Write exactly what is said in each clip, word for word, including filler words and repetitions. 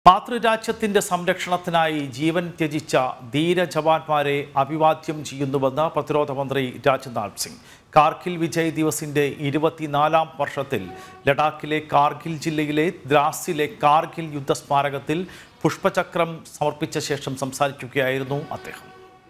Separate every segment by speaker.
Speaker 1: മാതൃരാജ്യത്തിന്റെ സംരക്ഷണത്തിനായി ജീവൻ ത്യജിച്ച ധീര ജവാന്മാരെ അഭിവാദ്യം ചെയ്യുന്നുവെന്ന് പ്രതിരോധ മന്ത്രി രാജ്നാഥ് സിംഗ്. കാർഗിൽ വിജയ് ദിവസിന്റെ ഇരുപത്തിനാലാം വർഷത്തിൽ ലഡാക്കിലെ കാർഗിൽ ജില്ലയിലെ ദ്രാസിലെ കാർഗിൽ യുദ്ധസ്മാരകത്തിൽ പുഷ്പചക്രം സമർപ്പിച്ച ശേഷം സംസാരിക്കുകയായിരുന്നു അദ്ദേഹം.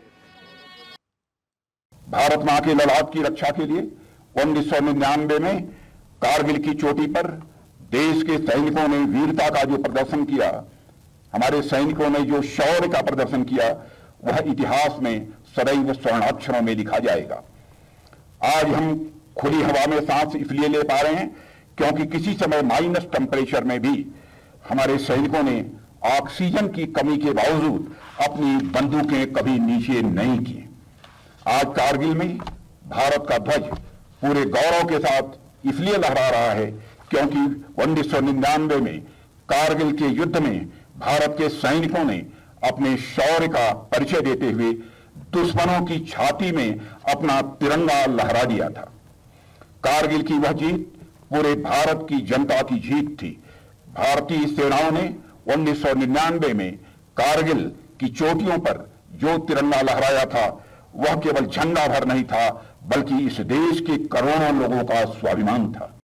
Speaker 2: भारत मां की लड़ाई की रक्षा के लिए उन्नीस सौ निन्यानवे में कारगिल की चोटी पर देश के सैनिकों ने वीरता का जो प्रदर्शन किया, हमारे सैनिकों ने जो शौर्य का प्रदर्शन किया, वह इतिहास में सदैव स्वर्णाक्षरों में लिखा जाएगा। आज हम खुली हवा में सांस इसलिए ले पा रहे हैं क्योंकि किसी समय माइनस टेम्परेचर में भी हमारे सैनिकों ने ऑक्सीजन की कमी के बावजूद अपनी बंदूकें कभी नीचे नहीं की। आज कारगिल में भारत का ध्वज पूरे गौरव के साथ इसलिए लहरा रहा है क्योंकि उन्नीस सौ निन्यानवे में कारगिल के युद्ध में भारत के सैनिकों ने अपने शौर्य का परिचय देते हुए दुश्मनों की छाती में अपना तिरंगा लहरा दिया था। कारगिल की वह जीत पूरे भारत की जनता की जीत थी। भारतीय सेनाओं ने उन्नीस सौ निन्यानवे में कारगिल की चोटियों पर जो तिरंगा लहराया था, वह केवल झंडा भर नहीं था, बल्कि इस देश के करोड़ों लोगों का स्वाभिमान था।